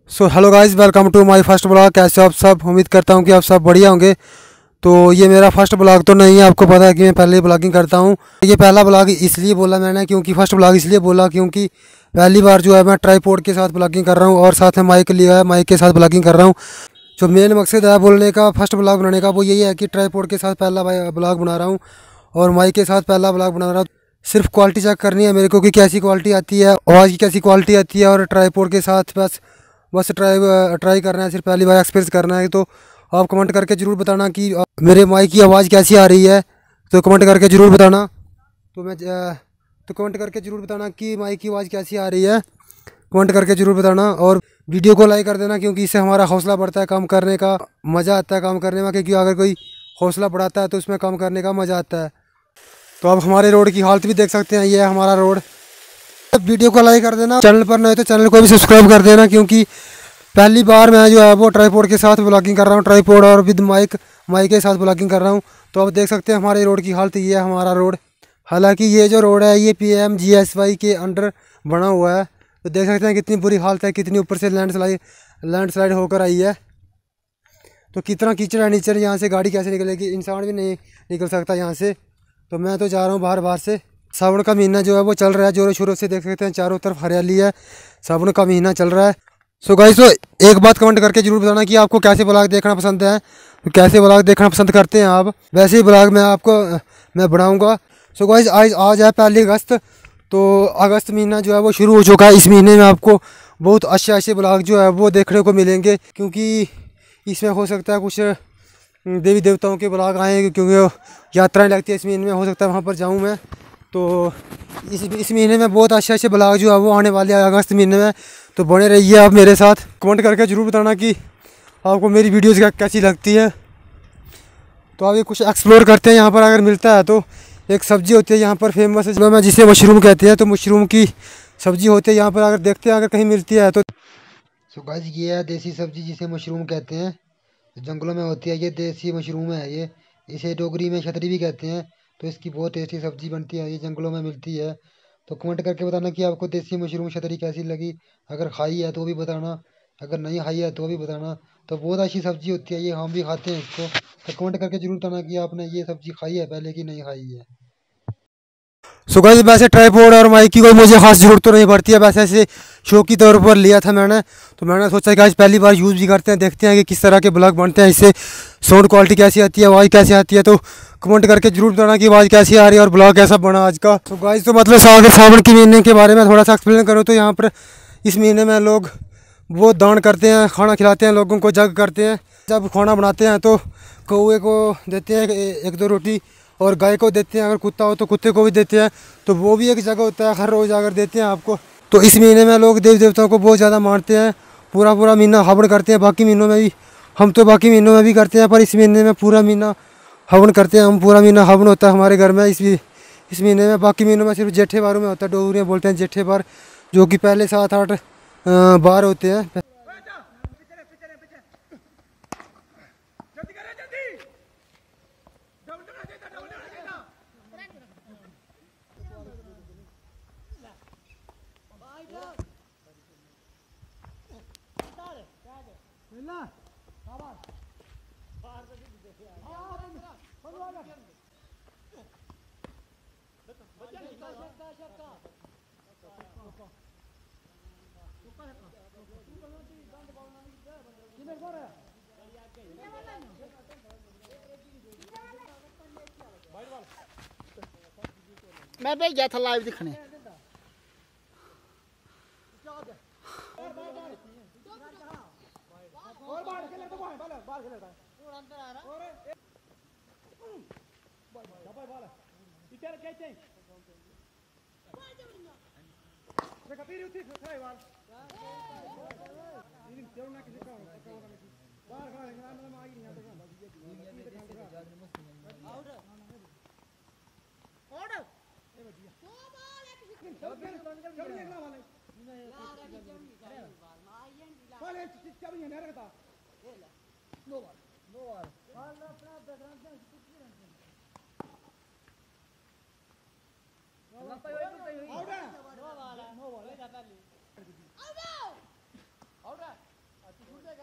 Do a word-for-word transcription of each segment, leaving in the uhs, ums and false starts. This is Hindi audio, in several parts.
So hello guys, welcome to my first blog. कैसे हो आप सब? उम्मीद करता हूँ कि आप सब बढ़िया होंगे। तो ये मेरा फर्स्ट ब्लॉग तो नहीं है, आपको पता है कि मैं पहले ही ब्लॉगिंग करता हूँ। ये पहला ब्लॉग इसलिए बोला मैंने, क्योंकि फर्स्ट ब्लॉग इसलिए बोला क्योंकि पहली बार जो है मैं ट्राईपोड के साथ ब्लॉगिंग कर रहा हूँ और साथ में माइक लिया है, माइक के साथ ब्लॉगिंग कर रहा हूँ। जो मेन मकसद है बोलने का, फर्स्ट ब्लॉग बनाने का, वो यही है कि ट्राईपोड के साथ पहला ब्लॉग बना रहा हूँ और माइक के साथ पहला ब्लॉग बना रहा हूँ। सिर्फ क्वालिटी चेक करनी है मेरे को कि कैसी क्वालिटी आती है, आवाज़ की कैसी क्वालिटी आती है, और ट्राईपोड के साथ बस बस ट्राई ट्राई करना है, सिर्फ पहली बार एक्सपीरियंस करना है। तो आप कमेंट करके ज़रूर बताना कि मेरे माइक की आवाज़ कैसी आ रही है। तो कमेंट करके ज़रूर बताना। तो मैं तो कमेंट करके ज़रूर बताना कि माइक की आवाज़ कैसी आ रही है। कमेंट करके ज़रूर बताना और वीडियो को लाइक कर देना, क्योंकि इससे हमारा हौसला बढ़ता है, काम करने का मज़ा आता है काम करने में। क्योंकि अगर कोई हौसला बढ़ाता है तो उसमें काम करने का मज़ा आता है। तो आप हमारे रोड की हालत भी देख सकते हैं, ये है हमारा रोड। वीडियो को लाइक कर देना, चैनल पर नहीं तो चैनल को भी सब्सक्राइब कर देना, क्योंकि पहली बार मैं जो है वो ट्राईपोड के साथ ब्लॉगिंग कर रहा हूँ, ट्राईपोड और विद माइक माइक के साथ ब्लॉगिंग कर रहा हूँ। तो आप देख सकते हैं हमारे रोड की हालत, ये है हमारा रोड। हालांकि ये जो रोड है ये P M G S Y के अंडर बना हुआ है। तो देख सकते हैं कितनी बुरी हालत है, कितनी ऊपर से लैंडस्लाइड लैंडस्लाइड होकर आई है। तो कितना कीचड़ है नीचे, यहाँ से गाड़ी कैसे निकलेगी, इंसान भी नहीं निकल सकता यहाँ से। तो मैं तो जा रहा हूँ बाहर बाहर से। सावन का महीना जो है वो चल रहा है जोरों शोरों से, देख सकते हैं चारों तरफ हरियाली है, सावन का महीना चल रहा है। सो गाइस, तो एक बात कमेंट करके जरूर बताना कि आपको कैसे ब्लॉग देखना पसंद है, तो कैसे ब्लॉग देखना पसंद करते हैं आप, वैसे ही ब्लॉग मैं आपको मैं बनाऊंगा। सो गाइस, आज आज है पहली अगस्त। तो अगस्त महीना जो है वो शुरू हो चुका है। इस महीने में आपको बहुत अच्छे अच्छे ब्लॉग जो है वो देखने को मिलेंगे, क्योंकि इसमें हो सकता है कुछ देवी देवताओं के ब्लॉग आए, क्योंकि यात्राएं लगती है इस महीने में, हो सकता है वहाँ पर जाऊँ मैं। तो इस इस महीने में बहुत अच्छे अच्छे ब्लॉग जो है वो आने वाले हैं अगस्त महीने में। तो बने रहिए आप मेरे साथ। कमेंट करके ज़रूर बताना कि आपको मेरी वीडियोज़ कैसी लगती है। तो आगे कुछ एक्सप्लोर करते हैं। यहाँ पर अगर मिलता है तो एक सब्ज़ी होती है यहाँ पर फेमस है, मैं जिसे मशरूम कहते हैं। तो मशरूम की सब्ज़ी होती है यहाँ पर, अगर देखते हैं अगर कहीं मिलती है तो। सो गाइस, ये है देसी सब्ज़ी जिसे मशरूम कहते हैं, जंगलों में होती है। ये देसी मशरूम है, ये इसे डोगरी में छतरी भी कहते हैं। तो इसकी बहुत टेस्टी सब्ज़ी बनती है, ये जंगलों में मिलती है। तो कमेंट करके बताना कि आपको देसी मशरूम छतरी कैसी लगी। अगर खाई है तो भी बताना, अगर नहीं खाई है तो भी बताना। तो बहुत अच्छी सब्ज़ी होती है ये, हम भी खाते हैं इसको। तो कमेंट करके ज़रूर बताना कि आपने ये सब्ज़ी खाई है पहले कि नहीं खाई है। सो गाइस, वैसे ट्राईपोड और माइक की कोई मुझे खास जरूरत तो नहीं पड़ती है, वैसे ऐसे शो की तौर पर लिया था मैंने। तो मैंने सोचा कि आज पहली बार यूज़ भी करते हैं, देखते हैं कि किस तरह के ब्लॉग बनते हैं, इससे साउंड क्वालिटी कैसी आती है, आवाज़ कैसी आती है। तो कमेंट करके जरूर बताना कि आवाज़ कैसी आ रही है और ब्लॉग कैसा बना आज का। तो गाइस, तो मतलब सावन सावन के महीने के बारे में थोड़ा सा एक्सप्लेन करूँ तो यहाँ पर इस महीने में लोग वो दान करते हैं, खाना खिलाते हैं लोगों को, जग करते हैं। जब खाना बनाते हैं तो कौवे को देते हैं एक दो रोटी, और गाय को देते हैं, अगर कुत्ता हो तो कुत्ते को भी देते हैं। तो वो भी एक जगह होता है, हर रोज़ अगर देते हैं आपको। तो इस महीने में लोग देवी देवताओं को बहुत ज़्यादा मानते हैं, पूरा पूरा महीना हवन करते हैं। बाकी महीनों में भी हम तो बाकी महीनों में भी करते हैं, पर इस महीने में पूरा महीना हवन करते हैं हम। पूरा महीना हवन होता है हमारे घर में इस इस महीने में। बाकी महीनों में सिर्फ जेठे बारों में होता है, डोगरी में बोलते हैं जेठे बार, जो कि पहले सात आठ बार होते हैं। मैं भेजा था लाइव दिखने।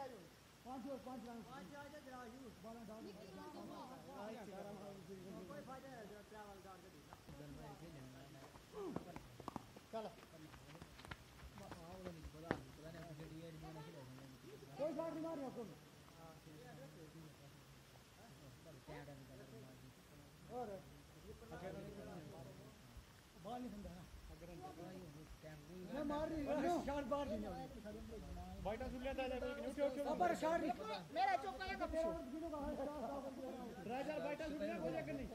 मेरा चौका लगा राजा बाइटा सुनना कोई लेकर नहीं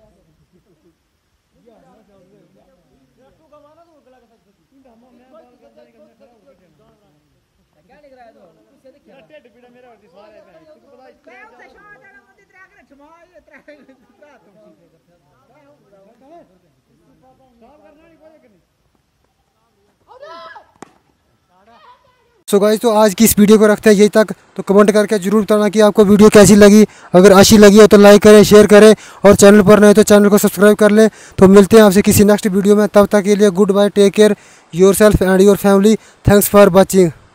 तू कमाना तो गला का सकती मैं बाल करता नहीं करने खड़ा होकर क्या लिख रहा है तो इससे देख क्या टेड पीड़ा मेरा और सवाल है तू पता है मैं उसे शाह जाना मुझे त्रा कर छमा ये त्रा त्रा तुम साफ करना नहीं कोई लेकर नहीं सो गाइस, तो आज की इस वीडियो को रखते हैं यही तक। तो कमेंट करके जरूर बताना कि आपको वीडियो कैसी लगी। अगर अच्छी लगी हो तो लाइक करें, शेयर करें, और चैनल पर नए तो चैनल को सब्सक्राइब कर लें। तो मिलते हैं आपसे किसी नेक्स्ट वीडियो में, तब तक के लिए goodbye, take care yourself and your family. Thanks for watching.